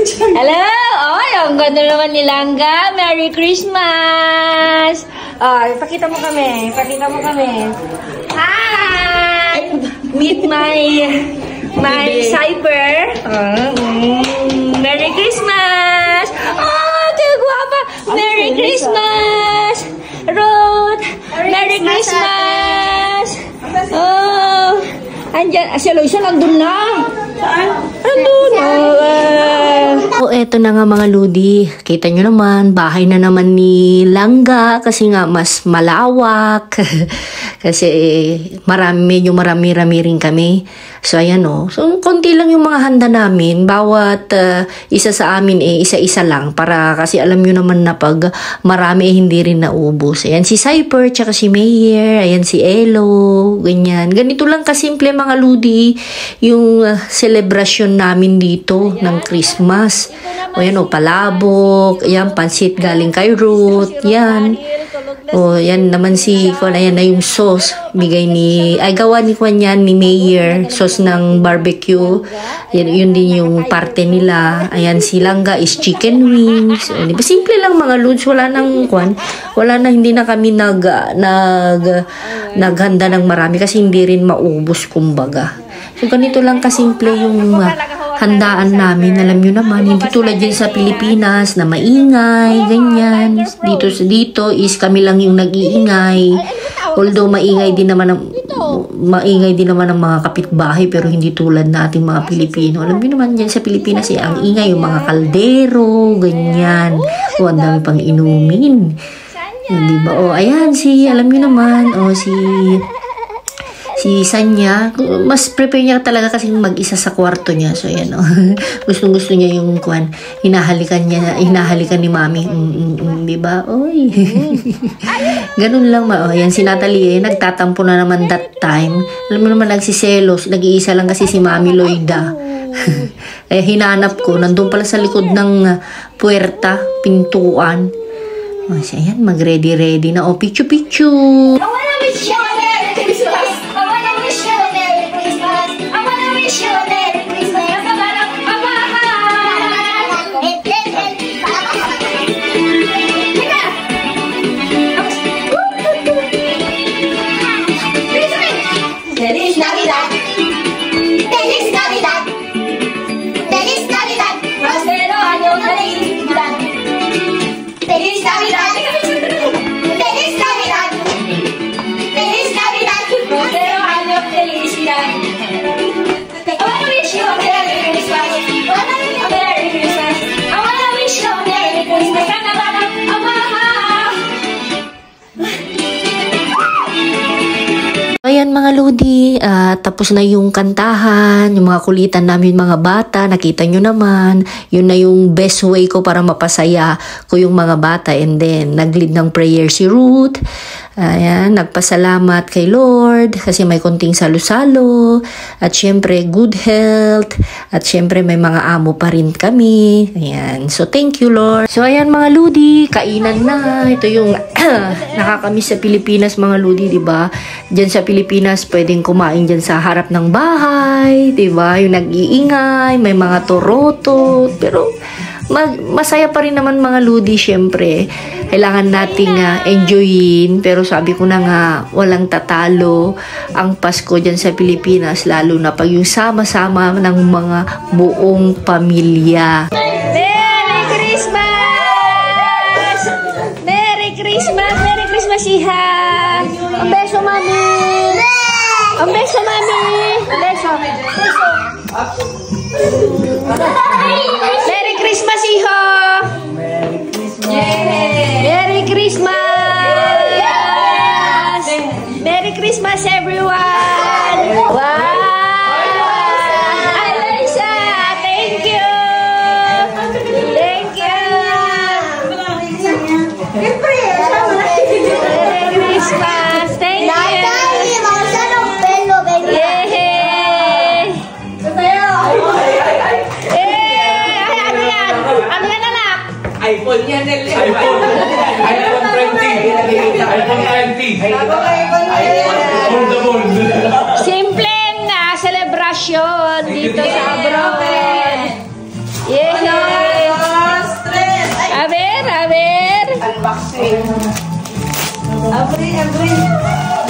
Hello! Ay, ang ganda naman ni Langga. Merry Christmas! Ay, pakita mo kami. Pakita mo kami. Hi! Meet my Cyber. Merry Christmas! Oh, kagwapa! Merry Christmas! Ruth! Merry Christmas! Oh! Andyan, si Eloisa nandun na. Nandun. Oh, eto na nga mga Ludi. Kita nyo naman, bahay na naman ni Langga kasi nga mas malawak. Kasi medyo marami-rami rin kami. So ayan o. So konti lang yung mga handa namin. Bawat isa sa amin isa-isa lang. Para kasi alam nyo naman na pag marami hindi rin naubos. Ayan si Cyper, tsaka si Mayer. Ayan si Elo. Ganyan. Ganito lang kasimple mga Ludi yung celebration namin dito ng Christmas. O yan o, palabok. Ayan, pansit galing kay Ruth. Yan. O, yan naman si Kwan. Ayan na yung sauce. Bigay gawa ni Kwan yan, ni Mayer. Sauce ng barbecue. Yan, yun din yung parte nila. Ayan, si Langga is chicken wings. O, diba? Simple lang mga Lods. Wala nang Kwan. Wala na, hindi na kami naghanda ng marami kasi hindi rin maubos kumbaga. So, ganito lang kasimple yung handaan namin. Alam nyo naman, hindi tulad din sa Pilipinas na maingay, ganyan. Dito is kami lang yung nag-iingay. Although maingay din naman ang mga kapitbahay pero hindi tulad nating mga Pilipino. Alam nyo naman dyan sa Pilipinas ang ingay, yung mga kaldero, ganyan. O, ang dami pang inumin. Diba? O, ayan, alam nyo naman, si Sanya, mas prepare niya talaga kasi mag-isa sa kwarto niya. So, ayan, Gustong-gusto niya yung Kwan. Hinahalikan ni Mami. Diba? Oy. Ganun lang, Ayan, si Natalie, nagtatampo na naman that time. Alam mo naman, nagsiselos. Nag-iisa lang kasi si Mami Loida. Kaya hinanap ko. Nandun pala sa likod ng puwerta, pintuan. So, ayan, mag-ready na. Picture-picture. Ayan mga Lodi, tapos na yung kantahan, yung mga kulitan namin mga bata, nakita nyo naman, yun na yung best way ko para mapasaya ko yung mga bata. And then, nag-lead ng prayer si Ruth. Ayan, nagpasalamat kay Lord kasi may konting salo-salo. At syempre, good health. At syempre, may mga amo pa rin kami. Ayan, so thank you Lord. So ayan mga Lodi, kainan na. Ito yung nakakamiss sa Pilipinas mga Lodi, diba? Diyan sa Pilipinas, pwedeng kumain dyan sa harap ng bahay, diba? Yung nag-iingay, may mga torotot, pero masaya pa rin naman mga Lodi, syempre. Kailangan nating enjoyin, pero sabi ko na nga, walang tatalo ang Pasko dyan sa Pilipinas, lalo na pag yung sama-sama ng mga buong pamilya. Merry Christmas! Merry Christmas! Merry Christmas, Iha! Ang beso, Mami! Ang beso, Mami! Beso! Merry Christmas, Iho! Merry Christmas! Merry Christmas, everyone! Wow! Alyssa, thank you! Thank you! Merry Christmas! Thank you! iPhone yan. iPhone 20. Simple na celebration dito sa abroad. Yeah. unboxing. Abri.